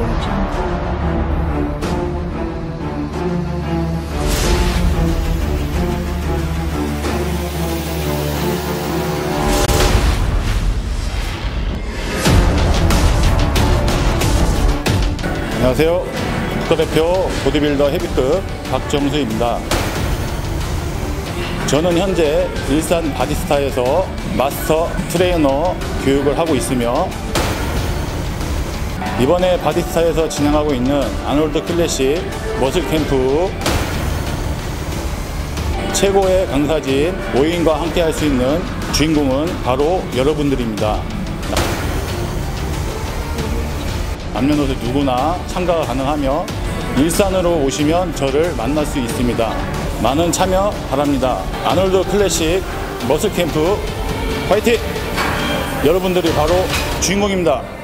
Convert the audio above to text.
안녕하세요. 국가대표 보디빌더 헤비급 박정수입니다. 저는 현재 일산 바디스타에서 마스터 트레이너 교육을 하고 있으며 이번에 바디스타에서 진행하고 있는 아놀드 클래식 머슬 캠프 최고의 강사진 오인과 함께 할 수 있는 주인공은 바로 여러분들입니다. 남녀노소 누구나 참가가 가능하며 일산으로 오시면 저를 만날 수 있습니다. 많은 참여 바랍니다. 아놀드 클래식 머슬 캠프 화이팅! 여러분들이 바로 주인공입니다.